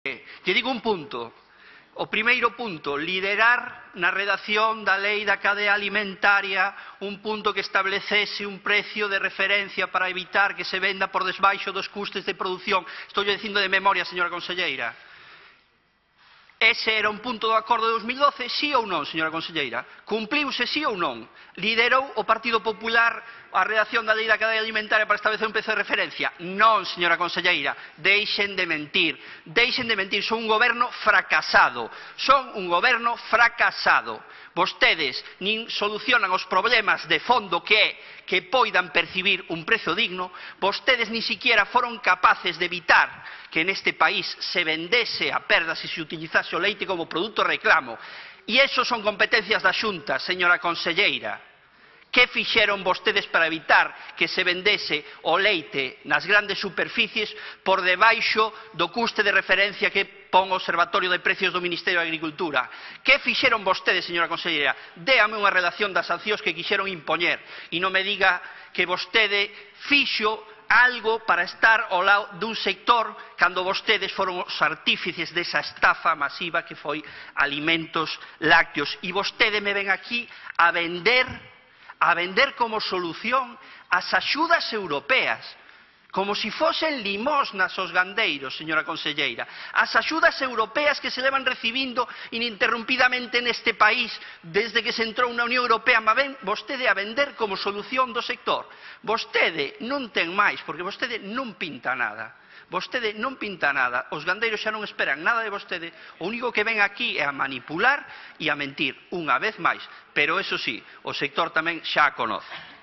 Lle digo un punto. O primeiro punto, liderar na redacción da lei da cadea alimentaria un punto que establecese un precio de referencia para evitar que se venda por desbaixo dos custes de produción. Estou dicindo de memoria, señora conselleira. Ese era un punto do acordo de 2012, sí ou non, señora conselleira? Cumpliuse sí ou non? Liderou o Partido Popular a redacción da lei da cadea alimentaria para establecer un prezo de referencia? Non, señora conselleira, deixen de mentir, son un goberno fracasado, Vostedes nin solucionan os problemas de fondo que é que poidan percibir un prezo digno, vostedes nin siquiera foron capaces de evitar que neste país se vendese a perdas e se utilizase o leite como produto reclamo. E iso son competencias da Xunta, señora conselleira. Que fixeron vostedes para evitar que se vendese o leite nas grandes superficies por debaixo do custe de referencia que pon o Observatorio de Precios do Ministerio de Agricultura? Que fixeron vostedes, señora conselleira? Déame unha relación das sancións que quixeron impoñer e non me diga que vostede fixo algo para estar ao lado dun sector cando vostedes foron os artífices desa estafa masiva que foi alimentos lácteos. E vostede me ven aquí a vender como solución as axudas europeas, como se fosen limosnas aos gandeiros, señora conselleira. As axudas europeas que se levan recibindo ininterrumpidamente neste país desde que se entrou na Unión Europea, ma ven vostede a vender como solución do sector. Vostede non ten máis, porque vostede non pinta nada. Vostede non pinta nada, os gandeiros xa non esperan nada de vostede, o único que ven aquí é a manipular e a mentir, unha vez máis, pero eso sí, o sector tamén xa a conoce.